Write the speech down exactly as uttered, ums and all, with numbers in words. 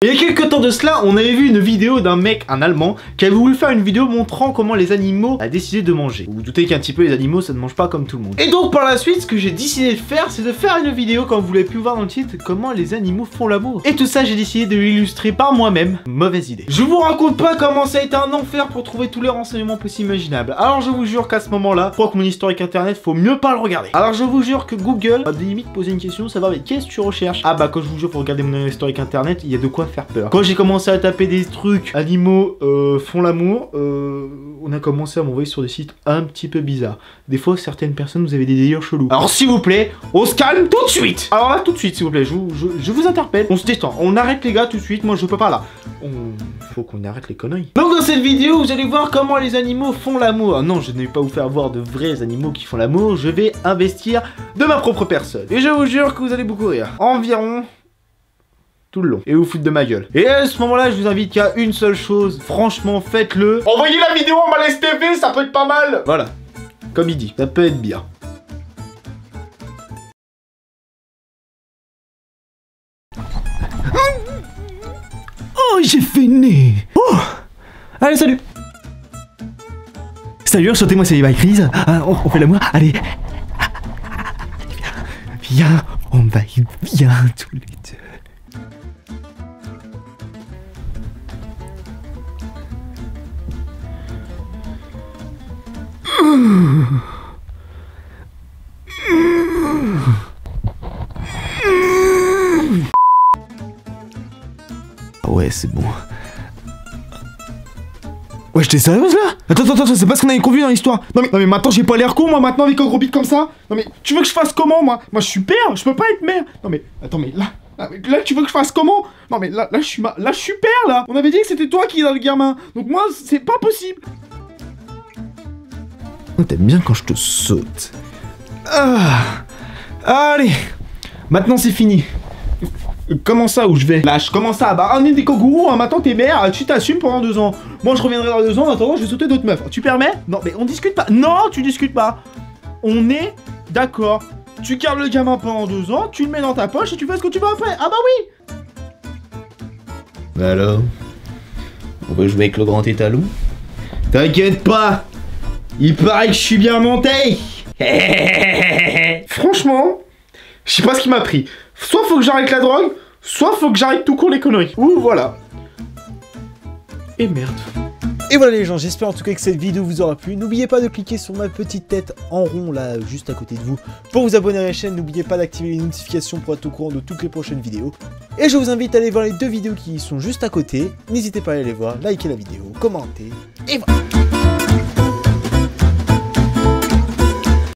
Et il y a quelques temps de cela, on avait vu une vidéo d'un mec, un Allemand, qui avait voulu faire une vidéo montrant comment les animaux a décidé de manger. Vous vous doutez qu'un petit peu les animaux ça ne mange pas comme tout le monde. Et donc par la suite, ce que j'ai décidé de faire, c'est de faire une vidéo, comme vous l'avez pu voir dans le titre, comment les animaux font l'amour. Et tout ça, j'ai décidé de l'illustrer par moi-même. Mauvaise idée. Je vous raconte pas comment ça a été un enfer pour trouver tous les renseignements possibles imaginables. Alors je vous jure qu'à ce moment-là, je crois que mon historique internet, faut mieux pas le regarder. Alors je vous jure que Google a des limites poser une question, savoir mais qu'est-ce que tu recherches. Ah bah quand je vous jure, faut regarder mon historique internet, il y a de quoi faire peur. Quand j'ai commencé à taper des trucs, animaux euh, font l'amour, euh, on a commencé à m'envoyer sur des sites un petit peu bizarres. Des fois, certaines personnes, vous avez des délires chelous. Alors s'il vous plaît, on se calme tout de suite. Alors là, tout de suite, s'il vous plaît, je vous, je, je vous interpelle. On se détend, on arrête les gars tout de suite, moi je peux pas là. On... Faut qu'on arrête les conneries. Donc dans cette vidéo, vous allez voir comment les animaux font l'amour. Non, je ne vais pas vous faire voir de vrais animaux qui font l'amour, je vais investir de ma propre personne. Et je vous jure que vous allez beaucoup rire. Environ... tout le long. Et vous foutre de ma gueule. Et à ce moment-là, je vous invite qu'à une seule chose. Franchement, faites-le. Envoyez la vidéo en malaise T V, ça peut être pas mal. Voilà. Comme il dit, ça peut être bien. Oh, j'ai fait nez. Oh. Allez, salut. Salut, enchantez-moi, c'est Eva et Chris. Ah, on, on fait l'amour. Allez. Viens, on va y bien tous les deux. Ouais, c'est bon. Ouais, j'étais sérieuse là? Attends, attends, attends, c'est pas ce qu'on avait convenu dans l'histoire. Non mais, non mais maintenant j'ai pas l'air con moi maintenant avec un gros bite comme ça. Non mais tu veux que je fasse comment moi? Moi je suis père, je peux pas être mère. Non mais, attends mais là, là, là tu veux que je fasse comment? Non mais là, là je suis ma... là je suis père là. On avait dit que c'était toi qui est dans le gamin. Donc moi c'est pas possible. Oh, t'aimes bien quand je te saute. Ah. Allez, maintenant c'est fini. Comment ça, où je vais? Lâche, comment ça? Bah on est des kangourous, hein. Maintenant t'es mère, tu t'assumes pendant deux ans. Moi je reviendrai dans deux ans, en attendant je vais sauter d'autres meufs. Tu permets? Non mais on discute pas. Non, tu discutes pas. On est d'accord. Tu gardes le gamin pendant deux ans, tu le mets dans ta poche et tu fais ce que tu veux après. Ah bah oui. Alors, on veut jouer avec le grand étalon? T'inquiète pas, il paraît que je suis bien monté. Franchement, je sais pas ce qui m'a pris. Soit faut que j'arrête la drogue, soit faut que j'arrête tout court les conneries. Ouh, voilà. Et merde. Et voilà les gens, j'espère en tout cas que cette vidéo vous aura plu. N'oubliez pas de cliquer sur ma petite tête en rond là, juste à côté de vous, pour vous abonner à la chaîne. N'oubliez pas d'activer les notifications pour être au courant de toutes les prochaines vidéos. Et je vous invite à aller voir les deux vidéos qui sont juste à côté. N'hésitez pas à aller les voir, liker la vidéo, commenter, et voilà.